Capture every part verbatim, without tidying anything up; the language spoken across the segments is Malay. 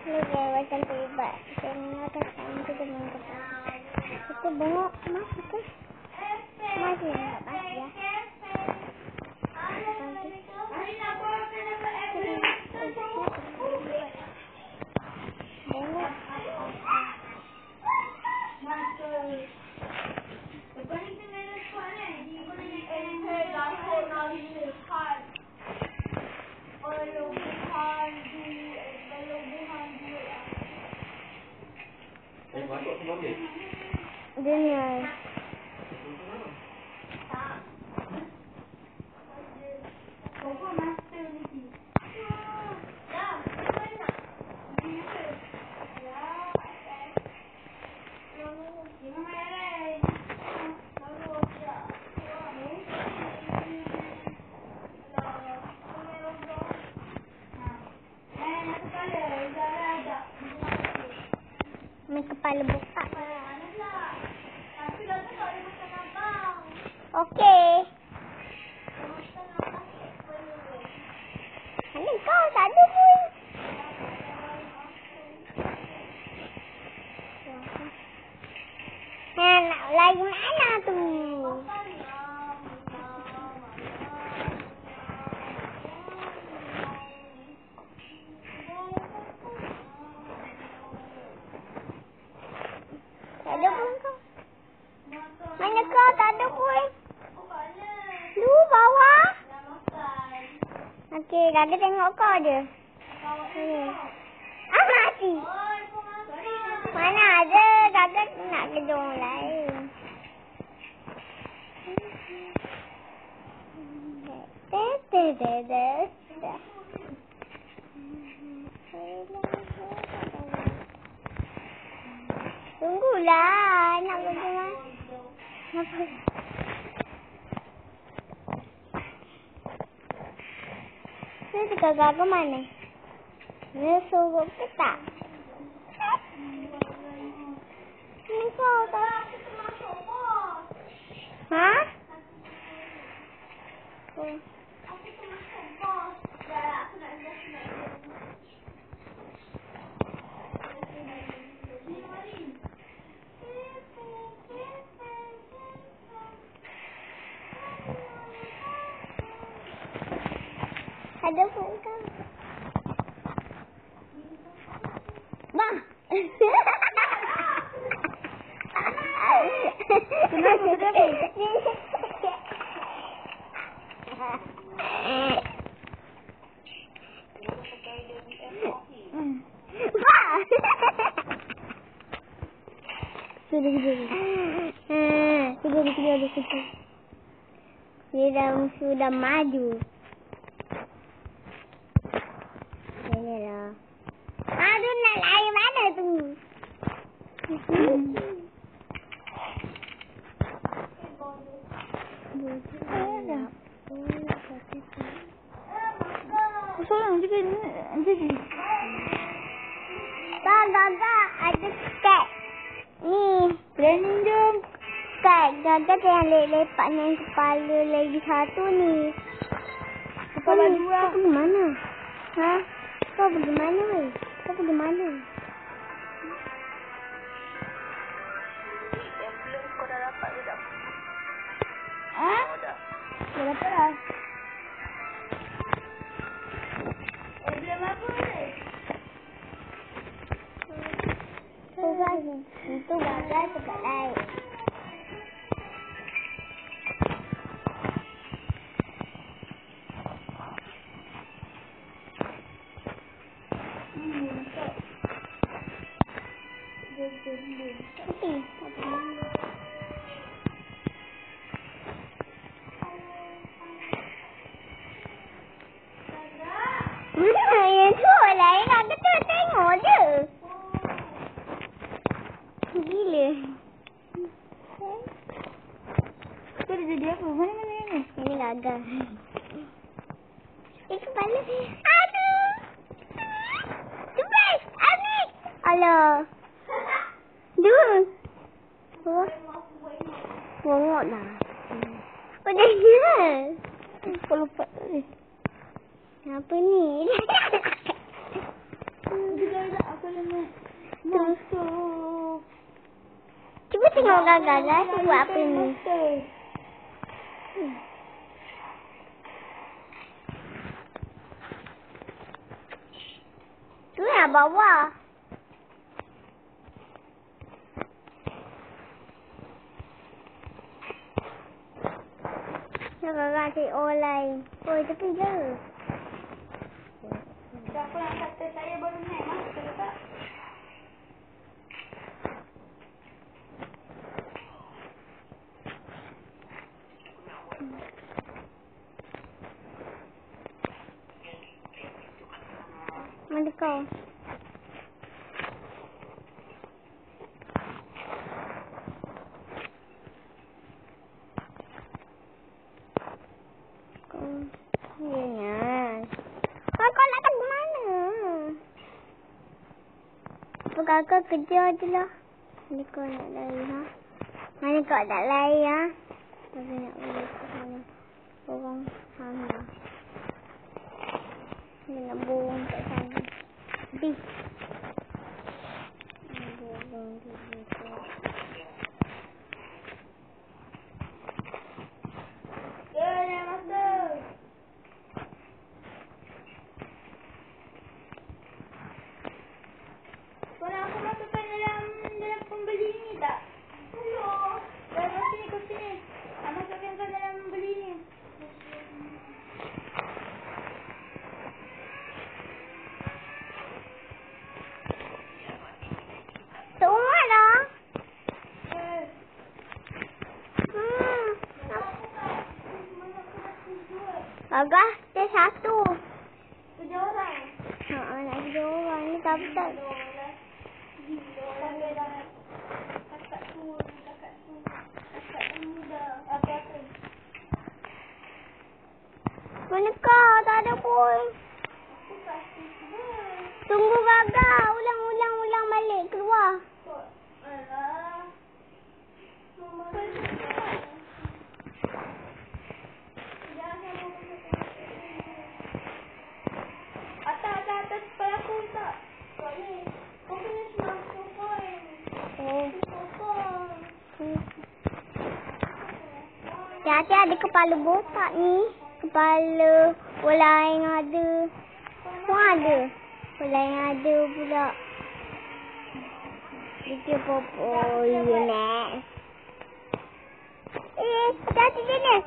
Lewatan tiba. Tengok tekan tu dengan kepala. Itu bengok mas itu. Mas ni nak pas ya. Bengok. Dunia. Main kepala buka. Okey. Mana kau tak ada pun. Ha, nak lagi mana tu? Tak ada pun kau. Mana kau tak ada pun? Lu bawah. Okey, Gaga tengok kau je. Hmm. Ah, mati. Mana ada Gaga nak kerja orang lain. Tete tete. Tunggulah, nak kerja mana? Apa? Ni dekat Gaga mana? Ni suruh ke tak? Ni kau tak? Ha? Oh. Ada pun kau. Bah. Kenapa? Kenapa? Bah. Sudah, sudah. Sudah, sudah, sudah. Sudah, sudah maju. Inilah. Aduh, nak lari mana tu? Sayang juga ni. Jadi. Tak, tak, tak. Ada kat. Ni. Planning jom. Kat. Gaga yang lepak dengan kepala lagi satu ni. Kepala dua. Kau pergi mana? Ha? Kau pergi mana weh? Kau pergi mana? Yang belum kau dah dapat ke tak? Ha? Oh dah. Dah dapat dah. Eh belum apa weh? Tu kan. Itu Gaga tempat lain. Tapi, mana yang tu lain nak kita tengok je. Gila. Kau dah jadi apa? Mana-mana ni? Ini Gaga. Eh, kepala. Aduh. Cepat, ambil. Alah. Dua. Dua. Bongok lah. Udah dia. Kau lupa ni. Apa ni? Juga tak apa Masuk. Cuba tengok Gagal lah. Dia buat apa ni? Hmm. Tu yang bawah. Nak Gagal cari orang lain. Oh, tepi je. Siapa yang kata saya baru naik? Masuk ke tak? Mana kau? Kau ya. Kau kau nak ke mana? Apa Kakak kerja je lah. Mana kau nak lari ha? Mana kau nak lari ha? Kakak nak pergi ke sana. Orang sama. Dia nak borong kat sana. Bi. Borong di situ. Jangan masuk. Kau nak aku masukkan dalam dalam pembeli ni tak? Hello. Dalam sini ke sini. Nak masukkan kau dalam pembeli ni. Rumah dah. Eh. Hmm. Mana aku nak tujuan? Agak dia satu. Kerja orang. Ha, nak kerja orang ni tak betul. Sampai dah kakak tu, kakak tu, kakak tu muda. Apa-apa. Mana kau? Tak ada pun. Aku pasti sudah. Tunggu Gagal. Ulang, ulang, ulang balik. Keluar. Kok, alah. Mama kan cakap. Jangan sama aku. Atas, atas, atas. Kepala aku tak. Kau ni. Kau kena senang sofa ni. Oh. Sofa. Hati-hati ada kepala botak ni. Kepala bola yang ada. Semua ada. Bola yang ada pula. Dia popo. You next. Eh, hati-hati dia ni.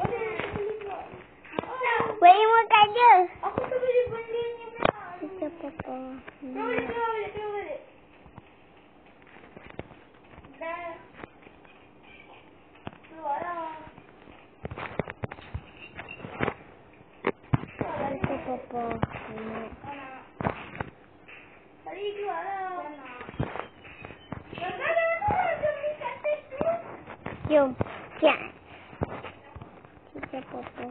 Boleh makan je. Aku tu beli benda ni pula. Dia popo. Keluar balik, keluar balik, keluar balik. Dah. Keluar lah. Dia popo. Anak. Tadi keluar lah. Dah, dah, dah, dah. Jom ni kat teks tu. Jom. Ya. Dia popo.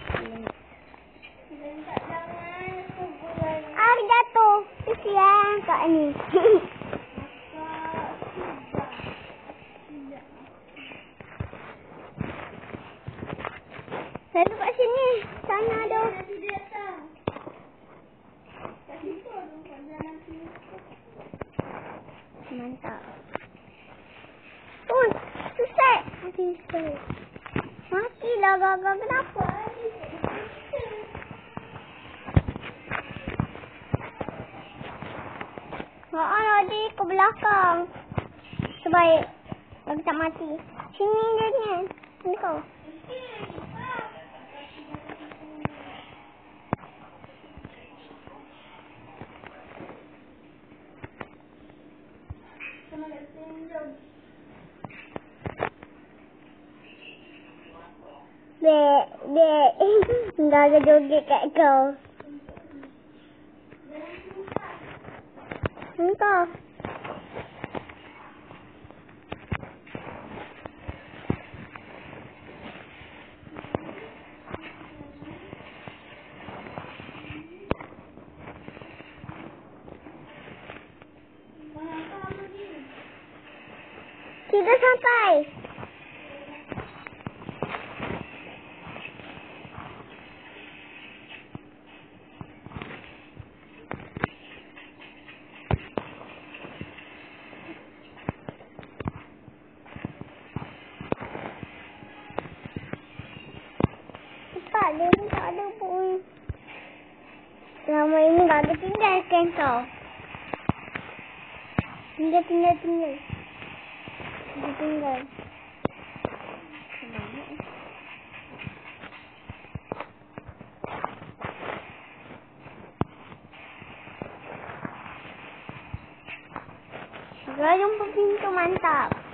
Jangan, jangan. Kuburan. Ah, dia jatuh. Kesian kat ni. Saya duduk kat sini. Sana ada. Nanti dia datang. Kat situ ada bukan jalan sini. Mantap. Oh, susah. Mati susah. Matilah Gagal. Kenapa? Haa, tadi ke belakang. Sebaik. Bagi tak mati. Sini dia ni. Sini kau. Dek, dek. Gagal joget kat kau. Entah. Kita sampai. tak ada pun. Selama ini baru tinggal cancel. Tinggal, tinggal, tinggal. Tinggal, tinggal. Segera jumpa pintu, mantap.